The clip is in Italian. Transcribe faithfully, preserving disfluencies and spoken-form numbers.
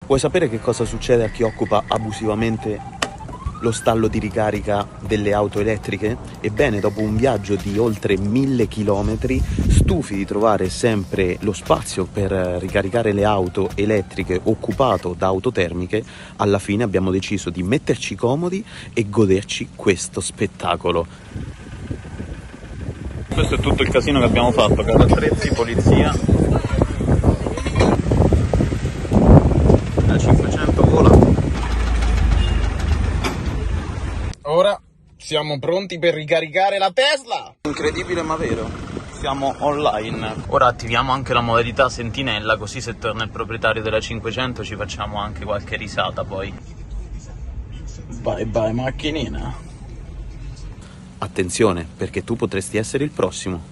Vuoi sapere che cosa succede a chi occupa abusivamente lo stallo di ricarica delle auto elettriche? Ebbene, dopo un viaggio di oltre mille chilometri, stufi di trovare sempre lo spazio per ricaricare le auto elettriche occupato da auto termiche, alla fine abbiamo deciso di metterci comodi e goderci questo spettacolo. Questo è tutto il casino che abbiamo fatto, casa attrezzi, polizia. La cinquecento vola. Ora siamo pronti per ricaricare la Tesla! Incredibile ma vero. Siamo online. Ora attiviamo anche la modalità sentinella, così se torna il proprietario della cinquecento ci facciamo anche qualche risata poi. Bye bye macchinina. Attenzione, perché tu potresti essere il prossimo.